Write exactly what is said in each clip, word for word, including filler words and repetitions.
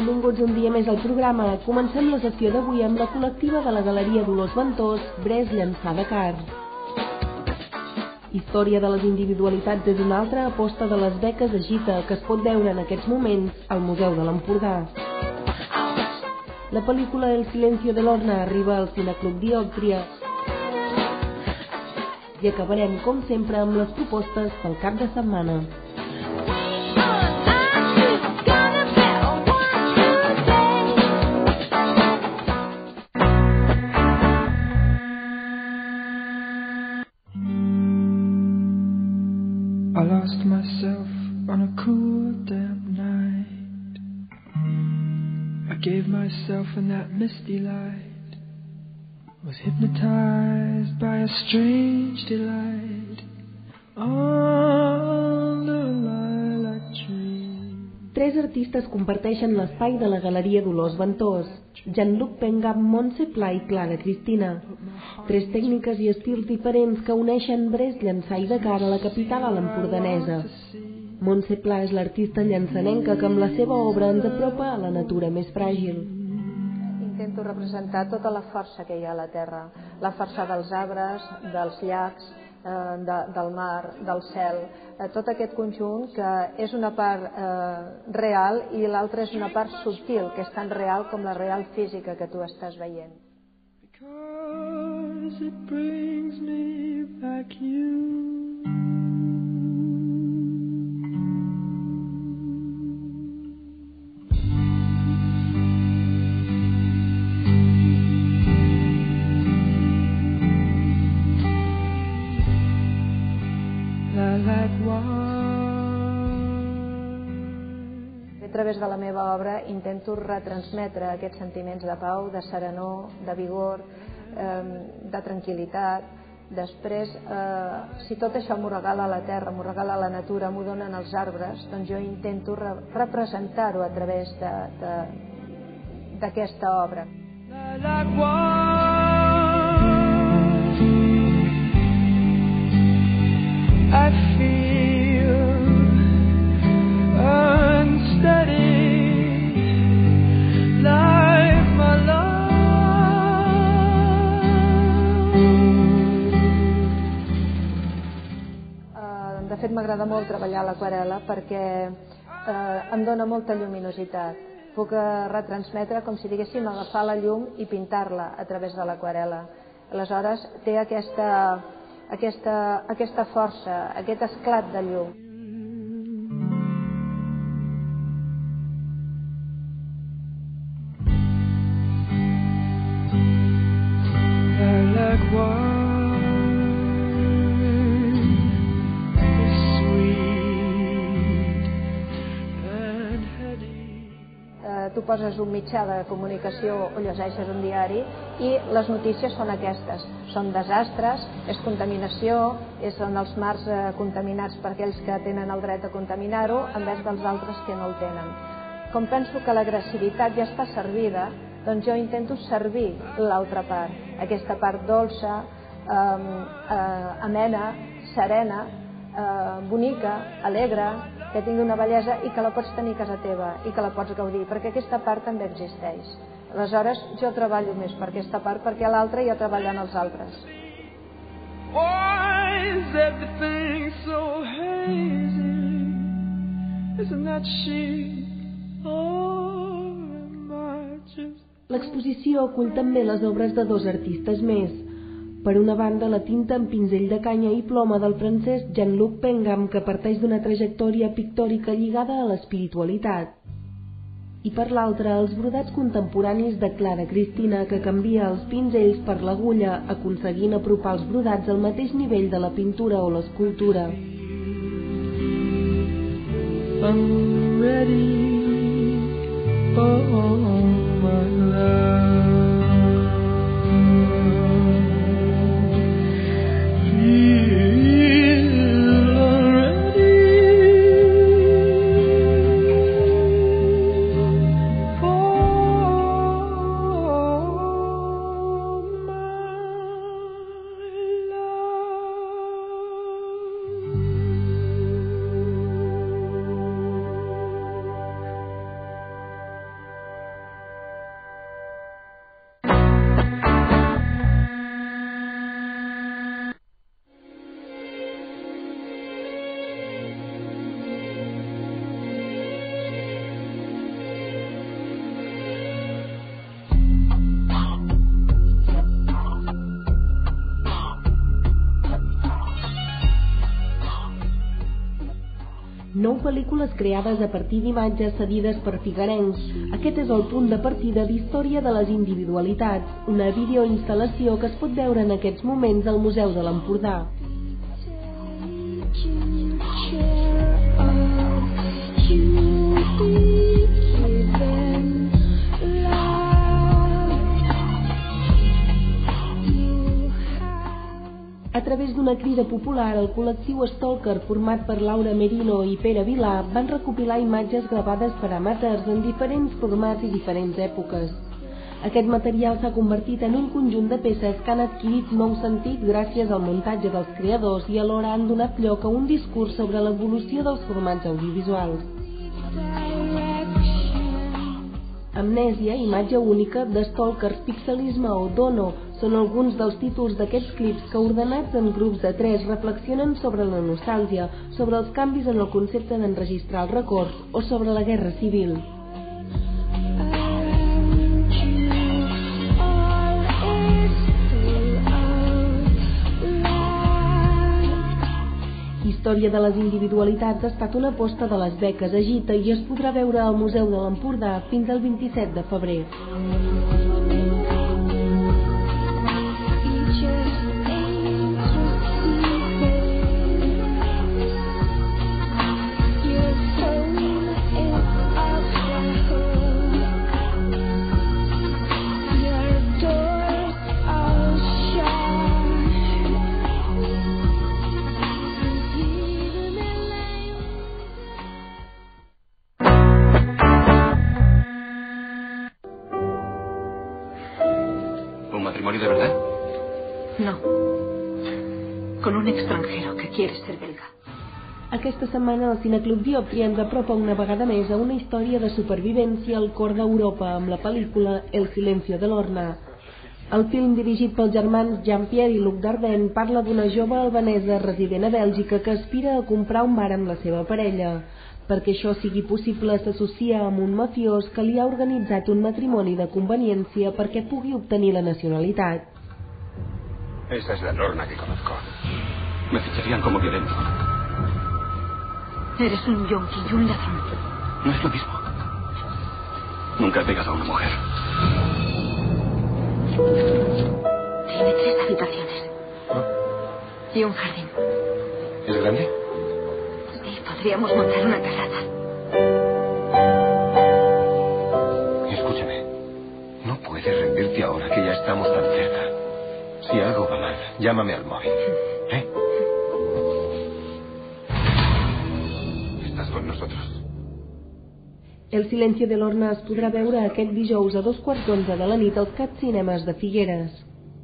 benvinguts un dia més al programa. Comencem la sessió d'avui amb la col·lectiva de la Galeria Dolors Ventós, Bres Llançà de Car. Història de les individualitats és una altra aposta de les beques Agita que es pot veure en aquests moments al Museu de l'Empordà. La pel·lícula El silencio de Lorna arriba al Cineclub Diòptria. I acabarem, com sempre, amb les propostes pel cap de setmana. I lost myself on a cool damp night. I gave myself in that misty light. Was hypnotized by a strange delight on the lilac tree. Tres artistes comparteixen l'espai de la Galeria Dolors Ventós: Jean-Luc Pengam, Montse Pla i Clara Cristina. Tres tècniques i estils diferents que uneixen Bres Llançà i de Car a la capital a l'empordanesa. Montse Pla és l'artista llançanenca que amb la seva obra ens apropa a la natura més fràgil. Intento representar tota la força que hi ha a la terra, la força dels arbres, dels llacs, eh, de, del mar, del cel, eh, tot aquest conjunt que és una part eh, real i l'altra és una part subtil, que és tan real com la real física que tu estàs veient. Because it brings me back you. A través de la meva obra intento retransmetre aquests sentiments de pau, de serenor, de vigor, eh, de tranquil·litat. Després, eh, si tot això m'ho regala la terra, m'ho regala la natura, m'ho donen els arbres, doncs jo intento re representar-ho a través d'aquesta obra. I feel unsteady, like my love. Uh, de fet, m'agrada molt treballar l'aquarel·la perquè uh, em dona molta lluminositat. Puc uh, retransmetre com si diguéssim agafar la llum i pintar-la a través de l'aquarel·la. Aleshores, té aquesta... Aquesta, aquesta força, aquest esclat de llum. Tu poses un mitjà de comunicació o llegeixes un diari i les notícies són aquestes. Són desastres, és contaminació, són els mars contaminats per aquells que tenen el dret a contaminar-ho envers dels altres que no el tenen. Com penso que l'agressivitat ja està servida, doncs jo intento servir l'altra part, aquesta part dolça, eh, eh, amena, serena, eh, bonica, alegre, que tingui una bellesa i que la pots tenir a casa teva i que la pots gaudir, perquè aquesta part també existeix. Aleshores, jo treballo més per aquesta part, perquè l'altra ja treballa en els altres. Why is everything so hazy? Isn't that she? Or am I just... L'exposició acull també les obres de dos artistes més. Per una banda, la tinta amb pinzell de canya i ploma del francès Jean-Luc Pengam, que parteix d'una trajectòria pictòrica lligada a l'espiritualitat. I per l'altra, els brodats contemporanis de Clara Cristina, que canvia els pinzells per l'agulla, aconseguint apropar els brodats al mateix nivell de la pintura o l'escultura. I'm ready for my love. Nou pel·lícules creades a partir d'imatges cedides per figuerencs. Aquest és el punt de partida d'Història de les Individualitats, una videoinstal·lació que es pot veure en aquests moments al Museu de l'Empordà. A través d'una crida popular, el col·lectiu Stalker, format per Laura Merino i Pere Vilà, van recopilar imatges gravades per amateurs en diferents formats i diferents èpoques. Aquest material s'ha convertit en un conjunt de peces que han adquirit nou sentit gràcies al muntatge dels creadors i alhora han donat lloc a un discurs sobre l'evolució dels formats audiovisuals. Amnèsia, imatge única, The Stalkers, Pixelisme o Dono són alguns dels títols d'aquests clips que, ordenats en grups de tres, reflexionen sobre la nostàlgia, sobre els canvis en el concepte d'enregistrar els records o sobre la guerra civil. Història de les Individualitats ha estat una aposta de les beques Agita i es podrà veure al Museu de l'Empordà fins al vint-i-set de febrer. ¿Matrimonio de verdad? No. Con un extranjero que quiere ser belga. Aquesta setmana el Cineclub Dioptria ens apropa una vegada més a una història de supervivència al cor d'Europa amb la pel·lícula El silencio de l'Orna. El film, dirigit pels germans Jean-Pierre i Luc Dardenne, parla d'una jove albanesa resident a Bèlgica que aspira a comprar un bar amb la seva parella. Perquè això sigui possible, s'associa amb un mafiós que li ha organitzat un matrimoni de conveniència perquè pugui obtenir la nacionalitat. Esa es la Lorna que conozco. Me ficharían como violento. Eres un yonki y un ladrón. No es lo mismo. Nunca he pegado a una mujer. Tiene tres habitaciones. ¿Ah? Y un jardín. ¿Es grande? Podríamos montar una terraza. Escúchame. No puedes rendirte ahora que ya estamos tan cerca. Si algo va mal, llámame al móvil. ¿Eh? Estás con nosotros. El silencio de l'Orna es podrà veure aquest dijous a dos quarts d'onze de la nit als Cat Cinemes de Figueres.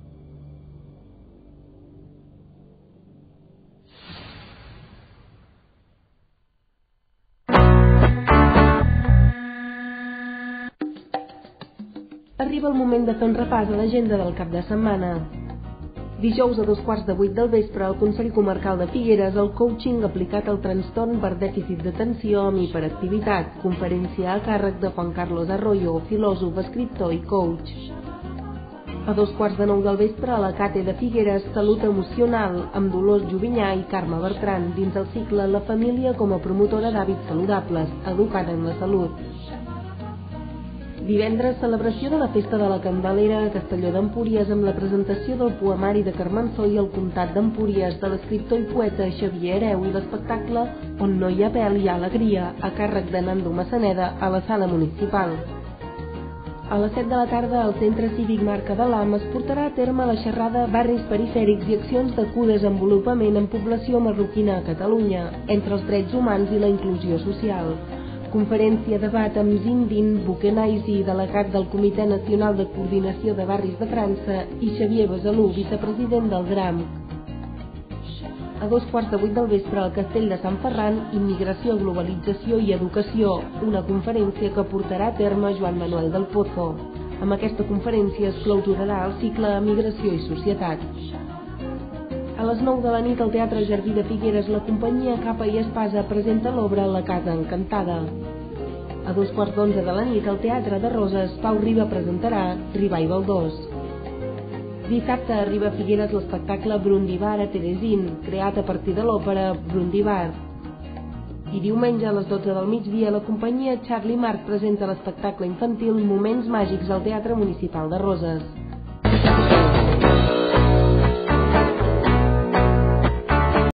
Arriba el moment de fer un repàs a l'agenda del cap de setmana. Dijous a dos quarts de vuit del vespre al Consell Comarcal de Figueres el coaching aplicat al trastorn per dèficit d'atenció amb hiperactivitat, conferència a càrrec de Juan Carlos Arroyo, filòsof, escriptor i coach. A dos quarts de nou del vespre a la Cate de Figueres, Salut Emocional, amb Dolors Jovinyà i Carme Bertran, dins el cicle La família com a promotora d'hàbits saludables, educada en la salut. Divendres, celebració de la Festa de la Candelera a Castelló d'Empúries amb la presentació del poemari de Carmençó i el comtat d'Empúries de l'escriptor i poeta Xavier Hereu i l'espectacle On no hi ha pèl hi ha alegria, a càrrec de Nando Massaneda a la sala municipal. A les set de la tarda, al Centre Cívic Marca de l'Am es portarà a terme la xerrada Barris perifèrics i accions de codesenvolupament en població marroquina a Catalunya, entre els drets humans i la inclusió social. Conferència debat amb Zindin Bukenaisi, delegat del Comitè Nacional de Coordinació de Barris de França, i Xavier Besalú, vicepresident del GRAM. A dos quarts de vuit del vespre al Castell de Sant Ferran, Immigració, Globalització i Educació, una conferència que portarà a terme Joan Manuel del Pozo. Amb aquesta conferència es clausurarà el cicle Migració i Societat. A les nou de la nit al Teatre Jardí de Figueres la companyia Capa i Espasa presenta l'obra La Casa Encantada. A dos quarts d'onze de la nit al Teatre de Roses Pau Riba presentarà Revival dos. Dissabte arriba a Figueres l'espectacle Brundibar a Teresín, creat a partir de l'òpera Brundibar. I diumenge a les dotze del migdia la companyia Charlie Marc presenta l'espectacle infantil Moments Màgics al Teatre Municipal de Roses.